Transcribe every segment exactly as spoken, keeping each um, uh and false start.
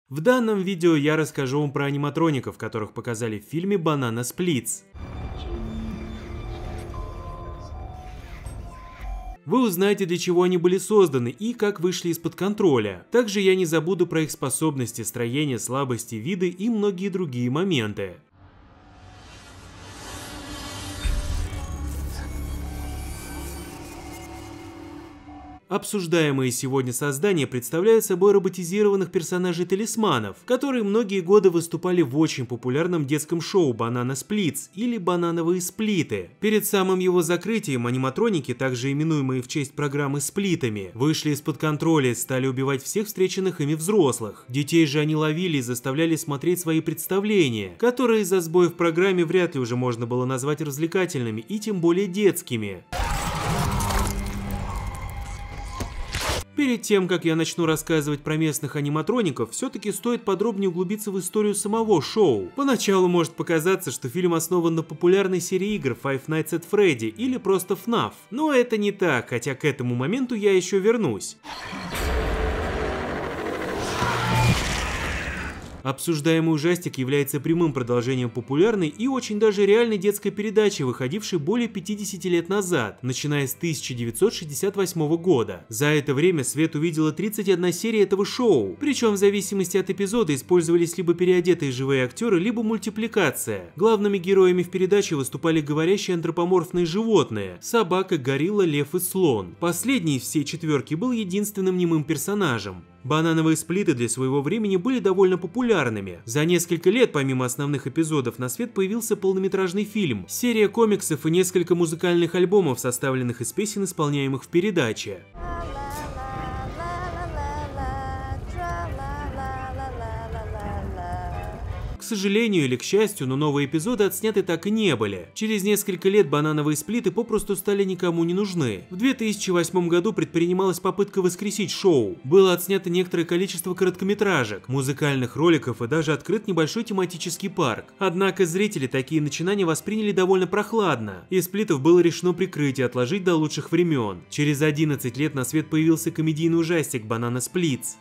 В данном видео я расскажу вам про аниматроников, которых показали в фильме Banana Splits. Вы узнаете, для чего они были созданы и как вышли из-под контроля. Также я не забуду про их способности, строение, слабости, виды и многие другие моменты. Обсуждаемые сегодня создания представляют собой роботизированных персонажей-талисманов, которые многие годы выступали в очень популярном детском шоу Banana Splits или Банановые сплиты. Перед самым его закрытием аниматроники, также именуемые в честь программы сплитами, вышли из-под контроля и стали убивать всех встреченных ими взрослых. Детей же они ловили и заставляли смотреть свои представления, которые из-за сбоев в программе вряд ли уже можно было назвать развлекательными и тем более детскими. Перед тем, как я начну рассказывать про местных аниматроников, все-таки стоит подробнее углубиться в историю самого шоу. Поначалу может показаться, что фильм основан на популярной серии игр Five Nights at Freddy или просто эф наф. Но это не так, хотя к этому моменту я еще вернусь. Обсуждаемый ужастик является прямым продолжением популярной и очень даже реальной детской передачи, выходившей более пятидесяти лет назад, начиная с тысяча девятьсот шестьдесят восьмого года. За это время свет увидела тридцать одна серия этого шоу, причем в зависимости от эпизода использовались либо переодетые живые актеры, либо мультипликация. Главными героями в передаче выступали говорящие антропоморфные животные – собака, горилла, лев и слон. Последний из всей четверки был единственным немым персонажем. Банановые сплиты для своего времени были довольно популярными. За несколько лет, помимо основных эпизодов, на свет появился полнометражный фильм, серия комиксов и несколько музыкальных альбомов, составленных из песен, исполняемых в передаче. К сожалению или к счастью, но новые эпизоды отсняты так и не были. Через несколько лет банановые сплиты попросту стали никому не нужны. В две тысячи восьмом году предпринималась попытка воскресить шоу. Было отснято некоторое количество короткометражек, музыкальных роликов и даже открыт небольшой тематический парк. Однако зрители такие начинания восприняли довольно прохладно, и сплитов было решено прикрыть и отложить до лучших времен. Через одиннадцать лет на свет появился комедийный ужастик Banana Splits.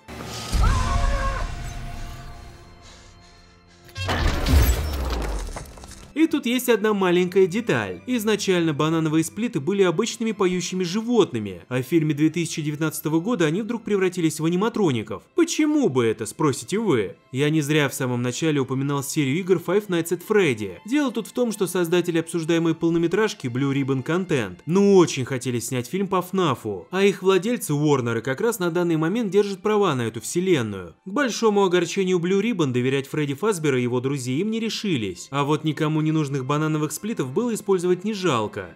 И тут есть одна маленькая деталь. Изначально банановые сплиты были обычными поющими животными, а в фильме две тысячи девятнадцатого года они вдруг превратились в аниматроников. Почему бы это, спросите вы? Я не зря в самом начале упоминал серию игр Five Nights at Freddy. Дело тут в том, что создатели обсуждаемой полнометражки Blue Ribbon Content ну очень хотели снять фильм по эф нафу, а их владельцы Warner как раз на данный момент держат права на эту вселенную. К большому огорчению Blue Ribbon доверять Фредди Фазбера и его друзей им не решились, а вот никому не ненужных банановых сплитов было использовать не жалко.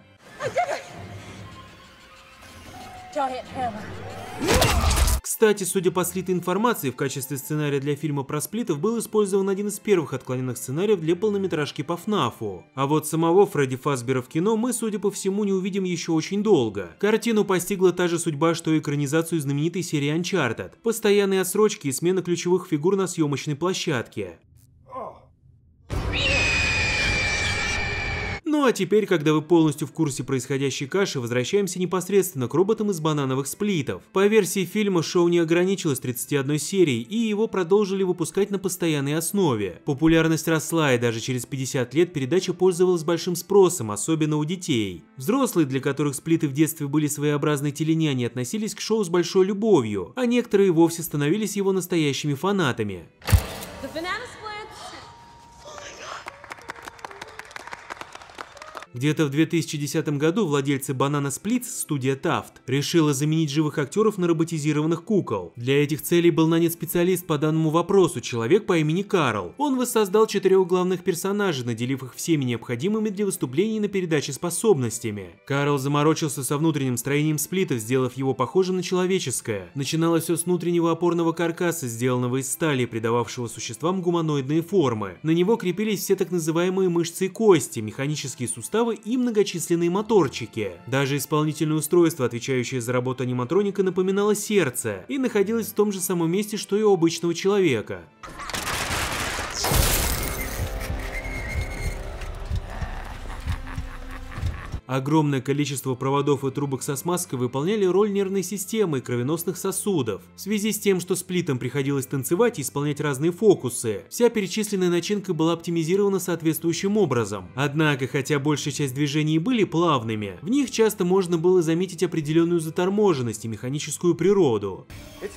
Кстати, судя по слитой информации, в качестве сценария для фильма про сплитов был использован один из первых отклоненных сценариев для полнометражки по эф нафу. А вот самого Фредди Фазбера в кино мы, судя по всему, не увидим еще очень долго. Картину постигла та же судьба, что и экранизацию знаменитой серии Uncharted. Постоянные отсрочки и смена ключевых фигур на съемочной площадке. Ну а теперь, когда вы полностью в курсе происходящей каши, возвращаемся непосредственно к роботам из банановых сплитов. По версии фильма, шоу не ограничилось тридцатью одной серией, и его продолжили выпускать на постоянной основе. Популярность росла, и даже через пятьдесят лет передача пользовалась большим спросом, особенно у детей. Взрослые, для которых сплиты в детстве были своеобразной теленяней, относились к шоу с большой любовью, а некоторые вовсе становились его настоящими фанатами. Где-то в две тысячи десятом году владельцы Banana Splits, студия Taft, решила заменить живых актеров на роботизированных кукол. Для этих целей был нанят специалист по данному вопросу, человек по имени Карл. Он воссоздал четырех главных персонажей, наделив их всеми необходимыми для выступлений на передаче способностями. Карл заморочился со внутренним строением сплитов, сделав его похожим на человеческое. Начиналось все с внутреннего опорного каркаса, сделанного из стали, придававшего существам гуманоидные формы. На него крепились все так называемые мышцы и кости, механические суставы и многочисленные моторчики. Даже исполнительное устройство, отвечающее за работу аниматроника, напоминало сердце и находилось в том же самом месте, что и у обычного человека. Огромное количество проводов и трубок со смазкой выполняли роль нервной системы и кровеносных сосудов. В связи с тем, что сплитам приходилось танцевать и исполнять разные фокусы, вся перечисленная начинка была оптимизирована соответствующим образом. Однако, хотя большая часть движений были плавными, в них часто можно было заметить определенную заторможенность и механическую природу.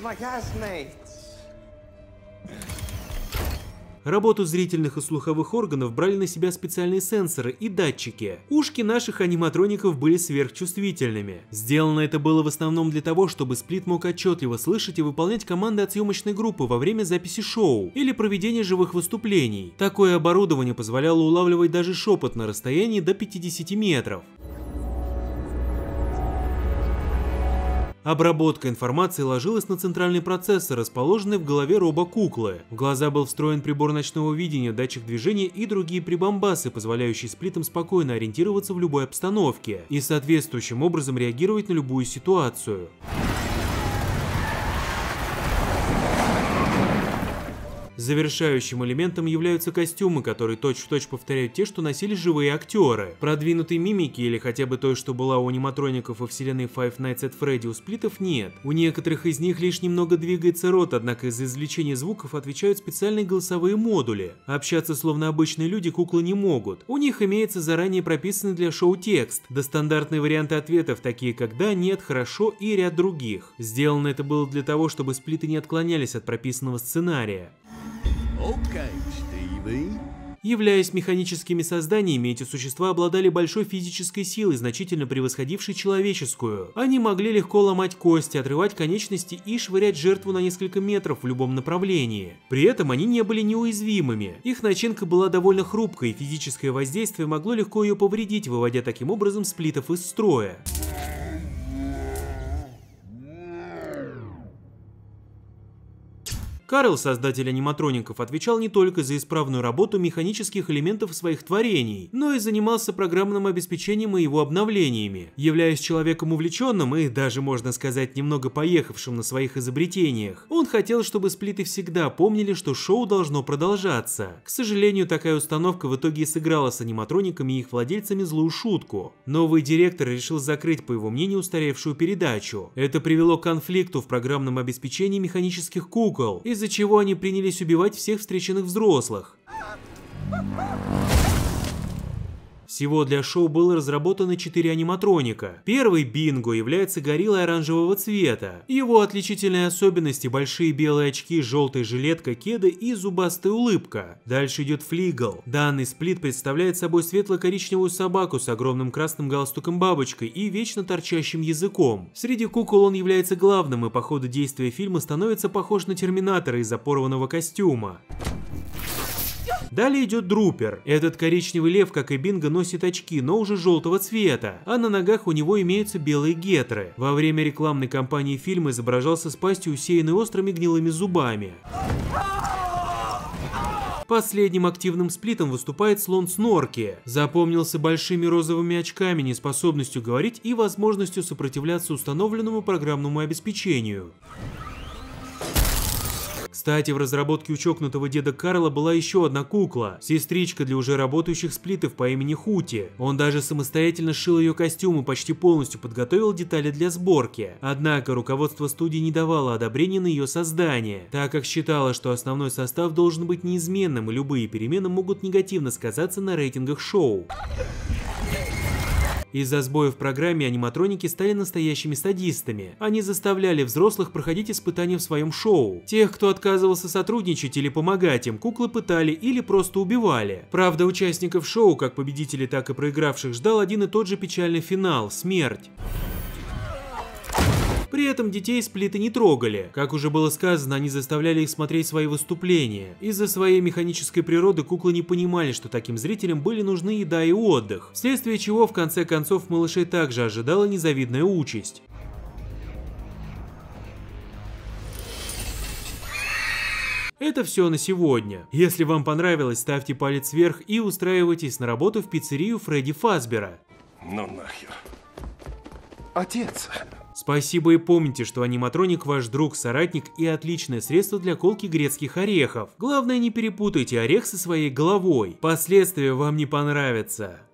Работу зрительных и слуховых органов брали на себя специальные сенсоры и датчики. Ушки наших аниматроников были сверхчувствительными. Сделано это было в основном для того, чтобы сплит мог отчетливо слышать и выполнять команды от съемочной группы во время записи шоу или проведения живых выступлений. Такое оборудование позволяло улавливать даже шепот на расстоянии до пятидесяти метров. Обработка информации ложилась на центральный процессор, расположенный в голове робо-куклы. В глаза был встроен прибор ночного видения, датчик движения и другие прибамбасы, позволяющие сплитам спокойно ориентироваться в любой обстановке и соответствующим образом реагировать на любую ситуацию. Завершающим элементом являются костюмы, которые точь-в-точь повторяют те, что носили живые актеры. Продвинутой мимики или хотя бы той, что была у аниматроников во вселенной Five Nights at Freddy, у сплитов нет. У некоторых из них лишь немного двигается рот, однако из-за извлечения звуков отвечают специальные голосовые модули. Общаться словно обычные люди куклы не могут. У них имеется заранее прописанный для шоу текст, да стандартные варианты ответов, такие как «да», «нет», «хорошо» и ряд других. Сделано это было для того, чтобы сплиты не отклонялись от прописанного сценария. Okay, Stevie. Являясь механическими созданиями, эти существа обладали большой физической силой, значительно превосходившей человеческую. Они могли легко ломать кости, отрывать конечности и швырять жертву на несколько метров в любом направлении. При этом они не были неуязвимыми. Их начинка была довольно хрупкой, и физическое воздействие могло легко ее повредить, выводя таким образом сплитов из строя. Карл, создатель аниматроников, отвечал не только за исправную работу механических элементов своих творений, но и занимался программным обеспечением и его обновлениями. Являясь человеком увлеченным и даже, можно сказать, немного поехавшим на своих изобретениях, он хотел, чтобы сплиты всегда помнили, что шоу должно продолжаться. К сожалению, такая установка в итоге и сыграла с аниматрониками и их владельцами злую шутку. Новый директор решил закрыть, по его мнению, устаревшую передачу. Это привело к конфликту в программном обеспечении механических кукол, из-за чего они принялись убивать всех встреченных взрослых. Всего для шоу было разработано четыре аниматроника. Первый, Бинго, является гориллой оранжевого цвета. Его отличительные особенности – большие белые очки, желтая жилетка, кеды и зубастая улыбка. Дальше идет Флигл. Данный сплит представляет собой светло-коричневую собаку с огромным красным галстуком-бабочкой и вечно торчащим языком. Среди кукол он является главным и по ходу действия фильма становится похож на Терминатора из-за порванного костюма. Далее идет Друпер. Этот коричневый лев, как и Бинго, носит очки, но уже желтого цвета, а на ногах у него имеются белые гетры. Во время рекламной кампании фильма изображался с пастью, усеянной острыми гнилыми зубами. Последним активным сплитом выступает слон Снорки. Запомнился большими розовыми очками, неспособностью говорить и возможностью сопротивляться установленному программному обеспечению. Кстати, в разработке у чокнутого деда Карла была еще одна кукла, сестричка для уже работающих сплитов по имени Хути. Он даже самостоятельно сшил ее костюм и почти полностью подготовил детали для сборки. Однако руководство студии не давало одобрения на ее создание, так как считало, что основной состав должен быть неизменным и любые перемены могут негативно сказаться на рейтингах шоу. Из-за сбоев в программе аниматроники стали настоящими садистами. Они заставляли взрослых проходить испытания в своем шоу. Тех, кто отказывался сотрудничать или помогать им, куклы пытали или просто убивали. Правда, участников шоу, как победителей, так и проигравших, ждал один и тот же печальный финал – смерть. При этом детей сплиты не трогали. Как уже было сказано, они заставляли их смотреть свои выступления. Из-за своей механической природы куклы не понимали, что таким зрителям были нужны еда и отдых, вследствие чего в конце концов малышей также ожидала незавидная участь. Это все на сегодня. Если вам понравилось, ставьте палец вверх и устраивайтесь на работу в пиццерию Фредди Фазбера. Ну нахер. Отец. Спасибо и помните, что аниматроник ваш друг, соратник и отличное средство для колки грецких орехов. Главное, не перепутайте орех со своей головой. Последствия вам не понравятся.